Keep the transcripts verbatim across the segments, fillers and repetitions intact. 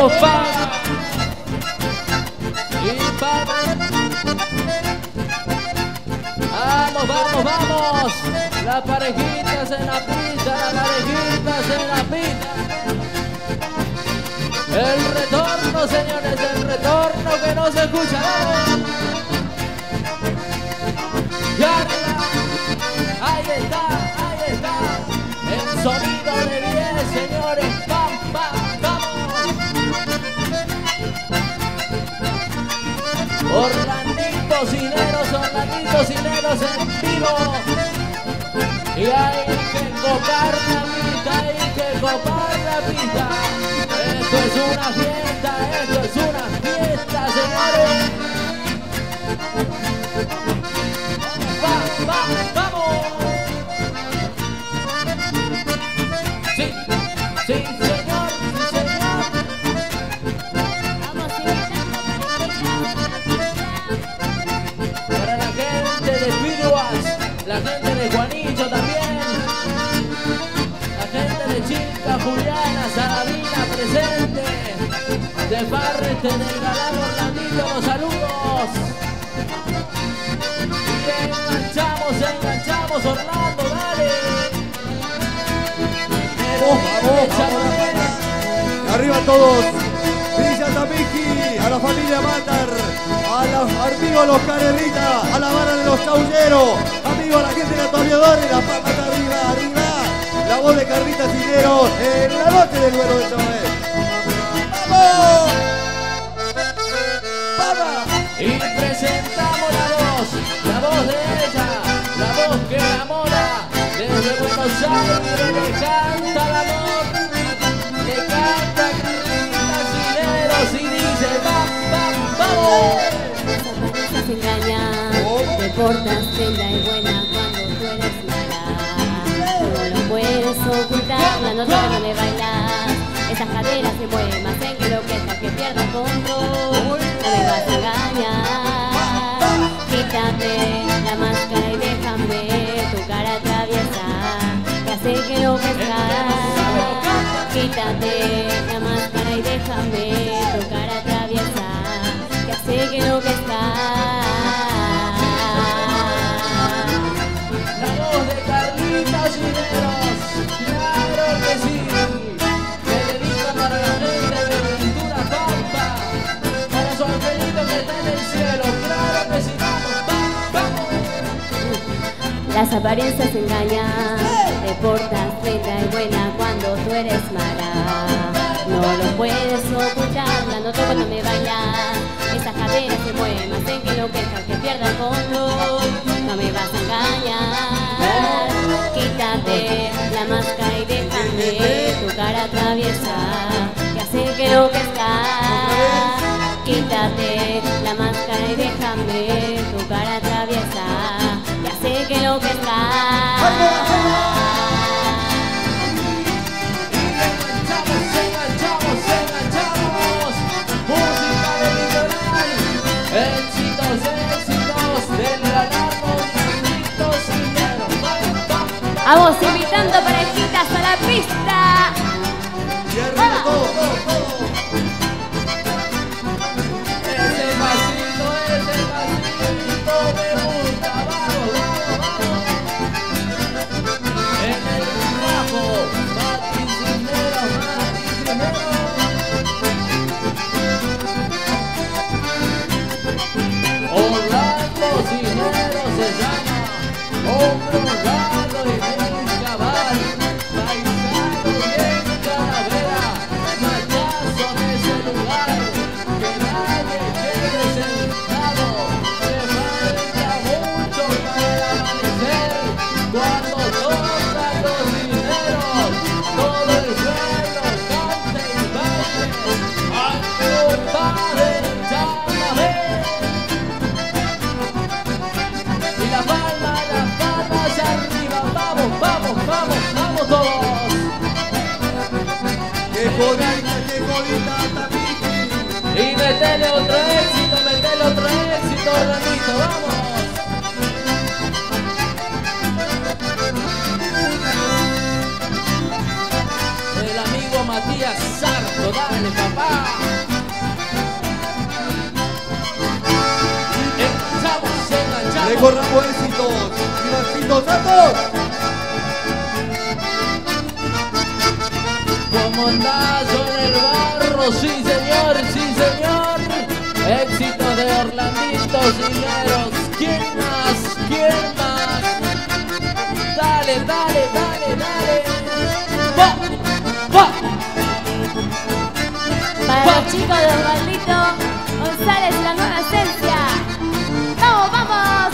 Todos pagan. Y pagan. Vamos, vamos, vamos. Las parejitas en la pista, las parejitas en la pista. El retorno, señores, el retorno que no se escucha. Y arriba. Ahí está, ahí está. El sonido de diez, señores. ¡Pam, pam, vamos! Orlandito Cineros, Orlandito Cineros en vivo. Y hay que copar la pista, hay que copar la pista. Esto es una fiesta, esto es una fiesta, señores. ¡Va, va, vamos! Sí, sí, señor, sí, señor. Vamos invitando Para la gente de Piruas, la gente de Juanillo también, la gente de Chica, Juliana, Saravina presente, de Farrete, del Galán Orlandito, los saludos. Y enganchamos, enganchamos, Orlando, dale. Vamos, vamos, vamos. Arriba todos. Villa Tamiki, a la familia Matar, a los amigos los Carerita, a la banda de los Caulleros, amigos a la gente de la Toreadora y la patas arriba, arriba. La voz de Carlita Cineros en la noche del duelo de Chávez. ¡Vamos! ¡Vamos! Y presentamos la voz, la voz de ella, la voz que enamora, desde Buenos Aires le canta el amor, le canta Carlita Cineros y dice ¡vam, vam, vamos! Esa pareja se engaña, te portas linda y buena cuando tú eres mala. No lo puedes ocultar, la nota cuando me bailas. Esas caderas se mueven más en que lo que es que pierdas control. No me vas a engañar. Quítate la máscara y déjame tu cara traviesa, que hace que lo que estás. Quítate la máscara y déjame tu cara traviesa, que hace que lo que estás. La voz de Carlita Cineros, claro que sí, se dedica para la gente de Ventura Pampa, para su angelito que está en el cielo, claro que sí, vamos, vamos, vamos. Las apariencias engañan, te portas linda y buena cuando tú eres mala. No lo puedes ocultar, la noto cuando me bailas. Esas caderas se mueven más en que lo que es que pierda el control. No me vas a engañar. Quítate la máscara y déjame tu cara traviesa, que hace que lo que estás. Quítate la máscara y déjame tu cara traviesa, que hace que lo que estás. Éxitos, éxitos del Galán Orlandito Cineros. Vamos invitando parejitas a la pista. Y arriba todo, todo, todo. Ese pasito, ese pasito me gusta. Vamos, vamos, vamos. En el bajo, Mati Cineros, Mati Cineros. Orlando Cineros se llama, hombre honrado y bien cabal, paisano bien calavera, machazo de ese lugar, que nadie quede sentado, le falta mucho para el amanecer, cuando tocan los dineros, todo el suelo canta y baile, al compadre Chávez. Y la palma, las palmas arriba, vamos, vamos, vamos, vamos todos. ¡Qué jodita, qué jodita, Tamiki! Y metele otro éxito, metele otro éxito, Orlandito, vamos. El amigo Matías Sarto, dale papá. Enganchamos, enganchamos. Recorramos éxitos. Ivancito Santos. Como andazo en el barro, sí señor, sí señor. Éxito de Orlandito Cisneros. ¿Quién más? ¿Quién más? Dale, dale, dale, dale. ¡Va! ¡Va! Para los chicos de Osvaldito González, la nueva esencia. ¡Vamos, vamos!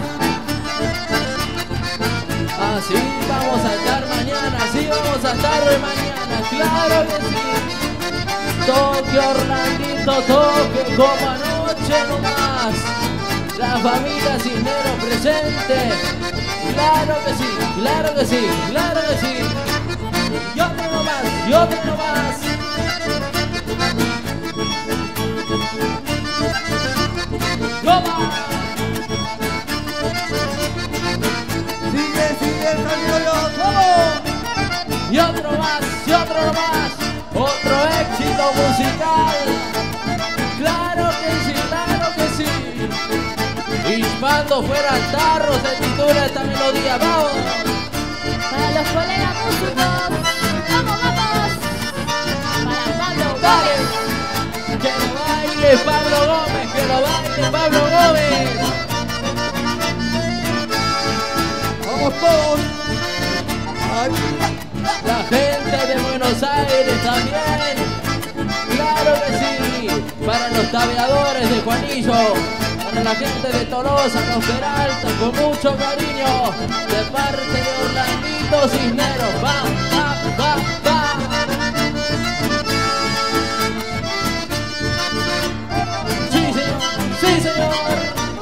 Así vamos a estar mañana, así vamos a estar de mañana, claro que sí. Toque Orlandito, toque como anoche nomás. La familia Cisneros presente. Claro que sí, claro que sí, claro que sí. Y otro nomás, y otro nomás. ¡Toma! Sigue, sigue, San ¡vamos! Y otro más, y otro más. Otro éxito musical. Claro que sí, claro que sí. Hispando fuera tarro se titula esta melodía. ¡Vamos! Para los colegas músicos. ¡Vamos, vamos! Para Pablo ¡Dale! Gómez. ¡Que lo baile Pablo Gómez! ¡Que lo baile Pablo Gómez! Vamos todos. Ahí. La gente de Buenos Aires también. Claro que sí. Para los tabeadores de Juanillo. Para la gente de Tolosa, los Peralta, con mucho cariño. De parte de Orlandito Cisneros. Va, va, va, va. Sí, señor. Sí, señor.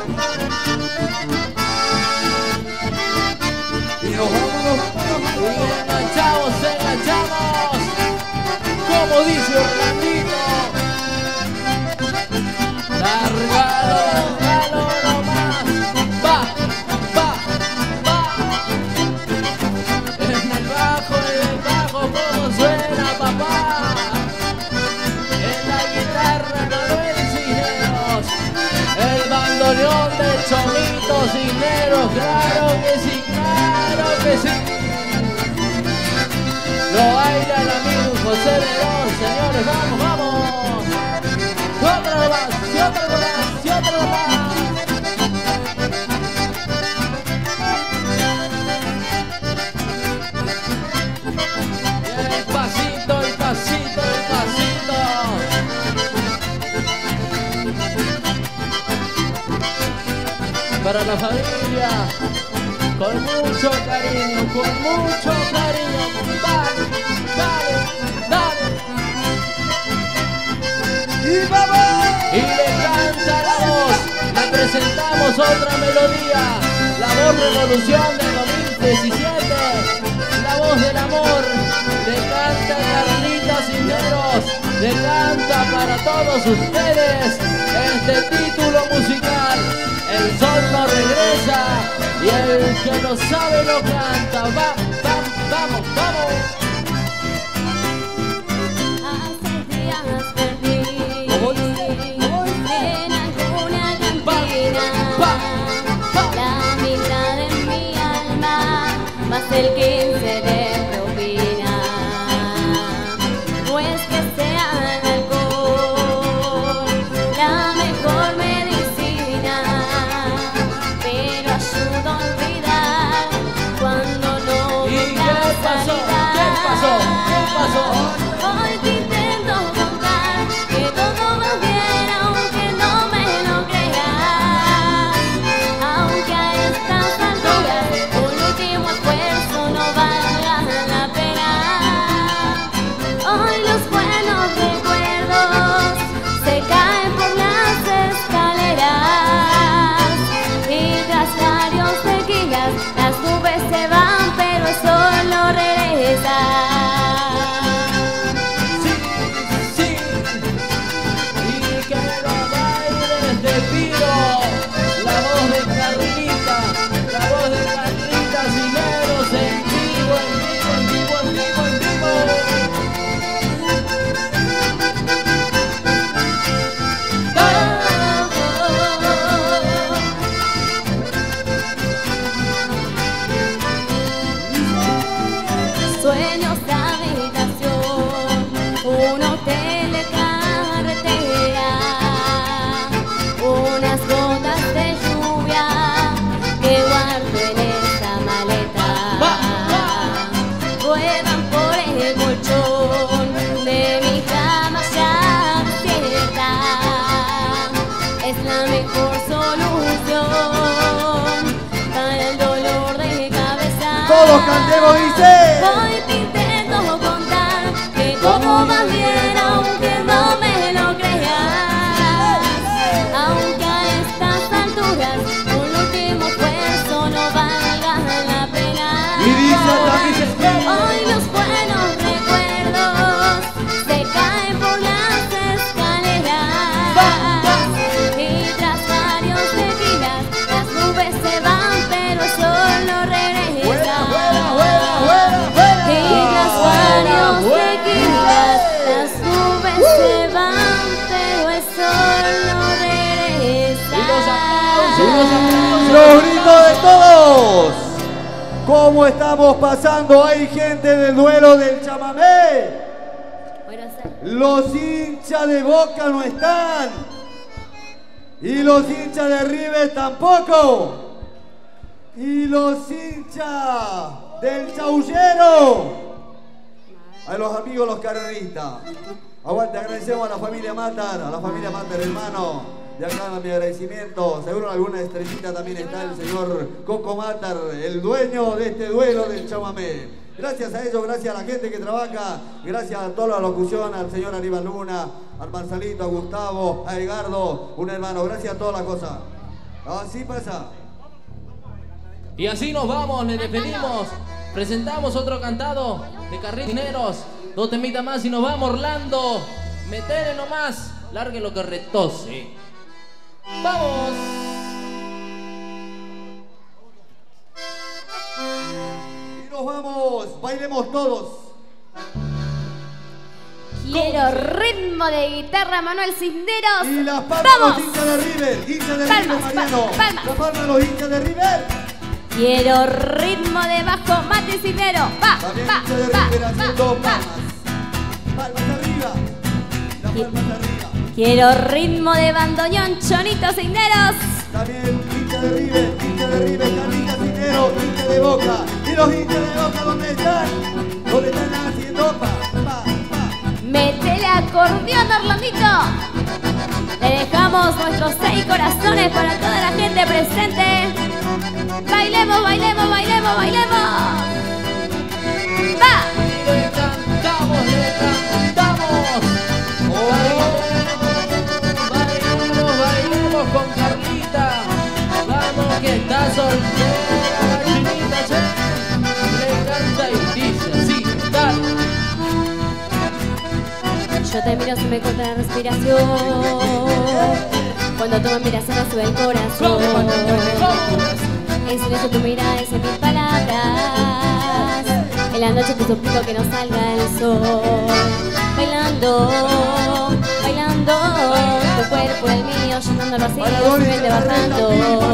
Y nos vamos, nos vamos, nos Y vamos. enganchamos, enganchamos. Como dice Orlandito. Largalo, largalo nomás. Va, va, va. En el bajo, en el bajo, como suena papá. En la guitarra Manuel Cisneros. El bandoneón del Chomito Cisneros. Claro que sí, claro que sí. Lo baila el amigo José Verón, señores, vamos, vamos. Otro más, y otro más, y otro más. El pasito, el pasito, el pasito. Para la familia, con mucho cariño, con mucho cariño. Dale, dale, dale. ¡Y vamos! Y le canta la voz. Le presentamos otra melodía. La voz Revolución del dos mil diecisiete. La voz del amor. Le canta Carlita Cisneros. Le canta para todos ustedes este título musical. El sol no regresa y el que lo sabe lo canta. Va, va, vamos, vamos. Hace días perdí ¿Cómo? en alguna Va, cantina va, va. la mitad de mi alma, más el quince de propina. No es que sea el alcohol la mejor medicina, pero ayuda a olvidar cuando no ¿Y me qué da pasó? todos cantemos, dice. Hoy te intento contar que todo va bien aunque no me lo creas. Aunque a estas alturas un último esfuerzo no valga la pena. Y dice también. Hoy los buenos recuerdos se caen por las escaleras. Y tras varios tequilas las nubes se van pero el sol no regresa. Y tras varios tequilas las nubes se van pero el sol no regresa. Los gritos de todos. ¿Cómo estamos pasando? Hay gente del duelo del chamamé. Los hinchas de Boca no están. Y los hinchas de River tampoco. Y los hinchas del Chaullero. A los amigos los carreristas. Aguante, agradecemos a la familia Matar, a la familia Matar, hermano. De acá mi agradecimiento. Seguro en alguna estrellita también está el señor Coco Matar, el dueño de este duelo del chamamé. Gracias a ellos, gracias a la gente que trabaja, gracias a toda la locución, al señor Aníbal Luna, al Marcelito, a Gustavo, a Edgardo, un hermano. Gracias a todas las cosas. Así pasa. Y así nos vamos, les despedimos. Presentamos otro cantado de Carrineros. Dos temitas más y nos vamos, Orlando. Metele nomás, largue lo que retose. ¡Vamos! Y nos vamos, bailemos todos. Quiero ritmo de guitarra, Manuel Cisneros. Y las palmas ¡vamos! los hinchas de River, hinchas de Palmas, River, Mariano. palmas. Las palmas los hinchas de River. Quiero ritmo de bajo, Mati Cisneros. Va, También va, hinchas de va, River va, haciendo va. palmas. Palmas arriba. Las palmas arriba. Quiero ritmo de bandoneón, Chonito Cisneros. También hinchas de River, hinchas de River, Carlita Cisneros, hinchas de Boca. Y los hinchas de Boca, ¿dónde están? ¿Dónde están haciendo pa, pa, pa? Métele acordeón, Orlandito. Le dejamos nuestros seis corazones para toda la gente presente. Bailemos, bailemos, bailemos, bailemos. ¡Va! Le cantamos, le cantamos. Bailemos, bailemos con Carlita. Vamos que está soltera la chinita, che. Le canta y dice así, dale. Yo te miro, se me corta la respiración. Cuando tú me miras se me sube el corazón. En silencio tu mirada dice mil palabras. En la noche te suplico que no salga el sol. Bailando, bailando, tu cuerpo el mío, llenando el vacío, subiendo bajando.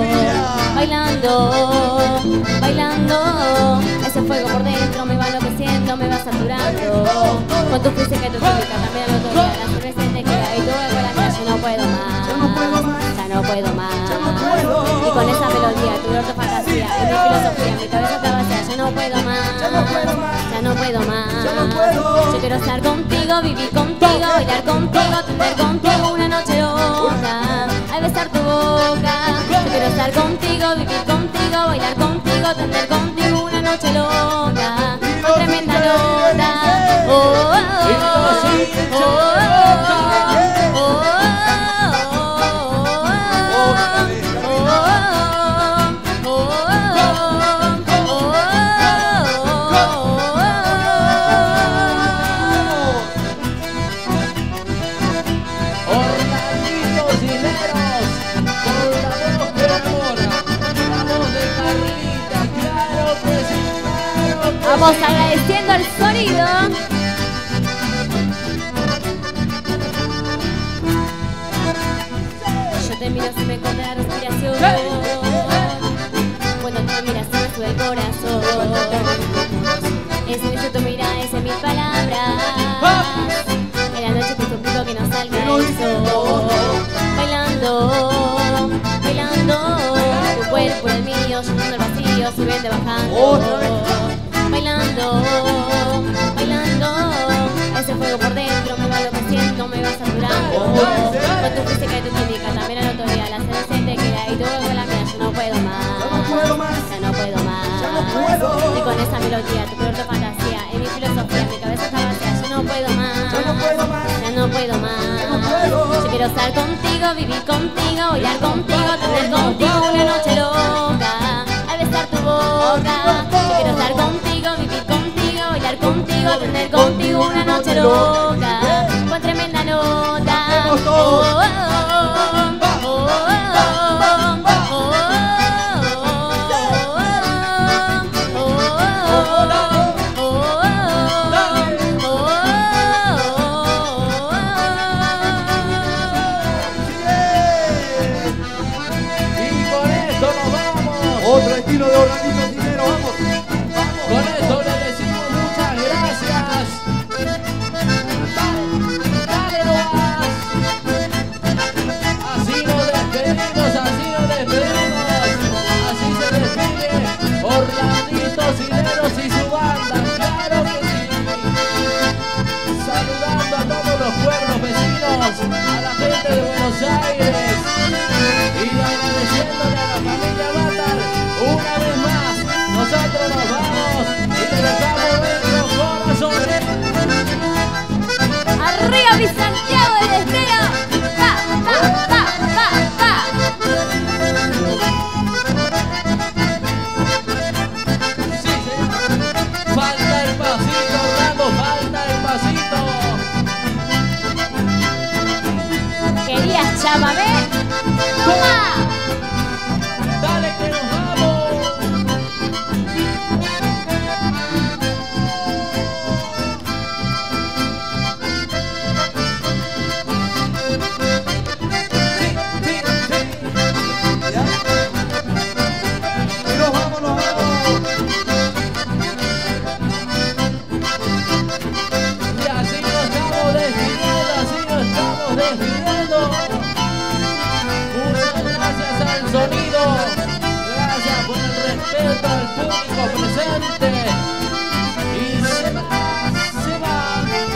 Bailando, bailando, ese fuego por dentro me va enloqueciendo, me va saturando. Con tu física y tu química también al otro día, la cerveza te queda y tu ego la mía, yo no puedo más, ya no puedo más, ya no puedo más. Y con esa melodía, tu orto fantasía, y mi filosofía, mi cabeza está vacía, ya no puedo más, ya no puedo más, ya no puedo más. Yo quiero estar contigo, vivir contigo, bailar contigo, tener contigo una noche loca, al besar tu boca. Yo quiero estar contigo, vivir contigo, bailar contigo, tener contigo una noche loca, con tremenda nota. Oh, oh, oh, oh, oh, oh, oh. Vamos agradeciendo el sonido. Yo te miro, se me corta la respiración. Cuando tú me miras se me sube el corazón. En silencio tu mirada dice mil palabras. En la noche te suplico que no salga el sol. Bailando, bailando, tu cuerpo el mío, llenando el vacío, subiendo y bajando. Bailando, bailando, ese fuego por dentro me va enloqueciendo, me va saturando. Con tu física y tu química también al otro día, la cerveza te queda y tu ego la mía, yo no puedo más, ya no puedo más. Y con esa puedo más. Yo quiero estar contigo, vivir contigo, bailar contigo, tener contigo una noche loca, al besar tu boca. Yo quiero estar contigo, vivir contigo, bailar contigo, tener contigo una noche loca, con tremenda nota. Oh, oh, oh, oh, oh, otro estilo de Orlandito Cinero, vamos, vamos. Con esto le decimos muchas gracias. Dale nomás. Así nos despedimos, así nos despedimos. Así se despide Orlandito Cineros y su banda, claro que sí. Saludando a todos los pueblos vecinos, a la gente de Buenos Aires y agradeciéndole a la familia Matar. Una vez más, nosotros nos vamos y le dejamos nuestro corazón. Arriba mi Santiago del Estero. Pa, pa, pa, pa, pa. Sí, señor. Falta el pasito, Orlando, falta el pasito. ¿Querías chamamé? ¡Toma! Dale que nos vamos. Sí, sí, sí. ¿Ya? Y nos vamos, nos vamos. Y así nos estamos despidiendo, así nos estamos despidiendo. Muchas gracias al sonido, gracias por el respeto al público presente. Y se va, se va.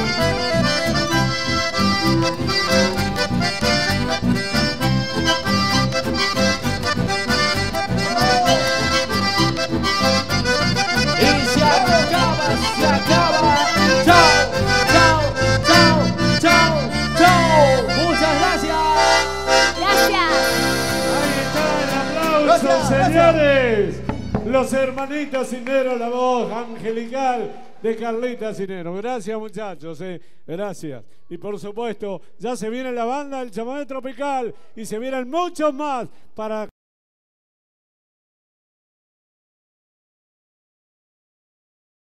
Y se acaba, se acaba. Chao, chao, chao, chao, chao. Muchas gracias. Gracias. Ahí está el aplauso, Gracias, señores. Los hermanitos Cinero, la voz angelical de Carlita Cinero. Gracias, muchachos, eh. Gracias. Y por supuesto, ya se viene la banda del chamamé tropical y se vienen muchos más para